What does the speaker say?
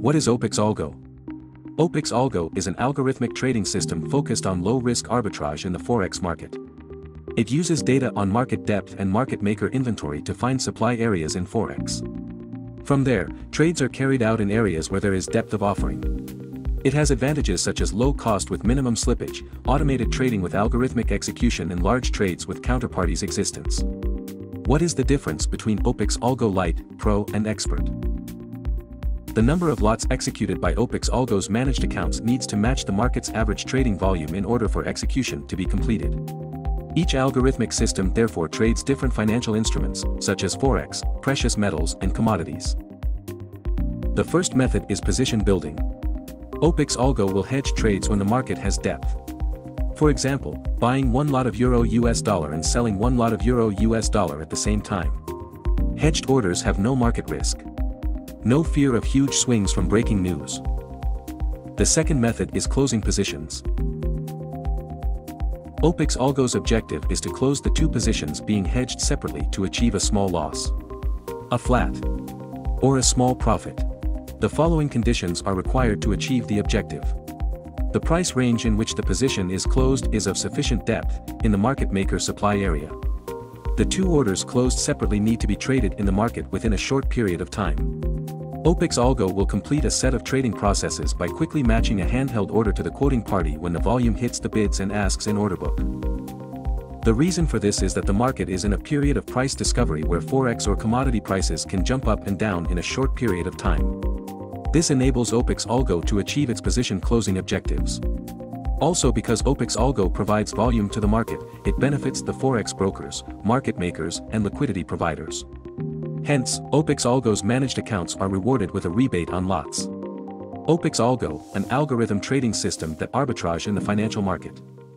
What is Opix Algo? Opix Algo is an algorithmic trading system focused on low-risk arbitrage in the Forex market. It uses data on market depth and market maker inventory to find supply areas in Forex. From there, trades are carried out in areas where there is depth of offering. It has advantages such as low cost with minimum slippage, automated trading with algorithmic execution and large trades with counterparties existence. What is the difference between Opix Algo Lite, Pro and Expert? The number of lots executed by Opix Algo's managed accounts needs to match the market's average trading volume in order for execution to be completed. Each algorithmic system therefore trades different financial instruments, such as Forex, precious metals and commodities. The first method is position building. Opix Algo will hedge trades when the market has depth. For example, buying one lot of Euro US dollar and selling one lot of Euro US dollar at the same time. Hedged orders have no market risk. No fear of huge swings from breaking news. The second method is closing positions. Opix Algo's objective is to close the two positions being hedged separately to achieve a small loss, a flat, or a small profit. The following conditions are required to achieve the objective. The price range in which the position is closed is of sufficient depth in the market maker supply area. The two orders closed separately need to be traded in the market within a short period of time. Opix Algo will complete a set of trading processes by quickly matching a handheld order to the quoting party when the volume hits the bids and asks in order book. The reason for this is that the market is in a period of price discovery where Forex or commodity prices can jump up and down in a short period of time. This enables Opix Algo to achieve its position closing objectives. Also, because Opix Algo provides volume to the market, it benefits the Forex brokers, market makers, and liquidity providers. Hence, Opix Algo's managed accounts are rewarded with a rebate on lots. Opix Algo, an algorithm trading system that arbitrage in the financial market.